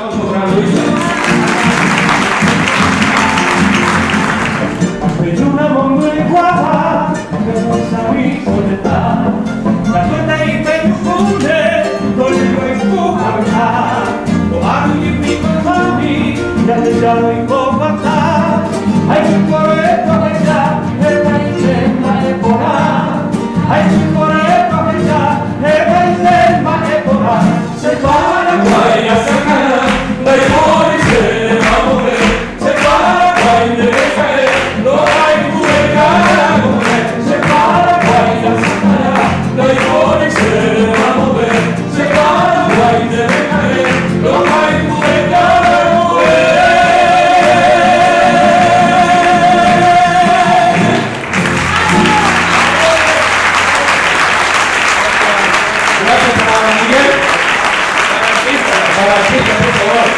aplauso para Luisa. Vedo una bomba in qua, che non sa mi soledad. La suelta y te confunde, con el cuerpo hablar. O algo y mi mami, ya te llamo y combatar. Hay un correcto que ya, el país es más de por ahí. Hay un correcto que ya, el país es más de por ahí. Se para la guaya, se cae, da igual y se va a mover. Se para la guaya, se cae, no hay cura cara a comer. Se para la guaya, se cae, da igual y se va a mover. Se para la guaya, se cae, no hay cura cara a comer. Gracias a Miguel. Para la chica, por favor.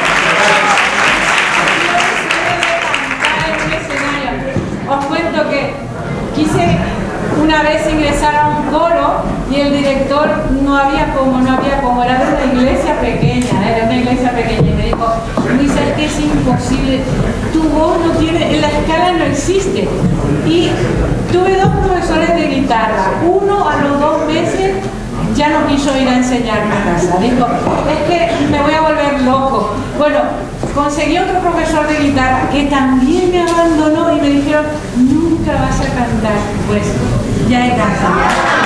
Os cuento que quise una vez ingresar a un coro y el director no había como, era de una iglesia pequeña, y me dijo, Luisa, es que es imposible, tu voz no tiene, en la escala no existe. Y tuve dos profesores de guitarra, uno a los 2 meses ya no quiso ir a enseñarme a casa, dijo, es que me voy a volver loco. Bueno, conseguí otro profesor de guitarra que también me abandonó y me dijeron, nunca vas a cantar. Pues ya he cantado.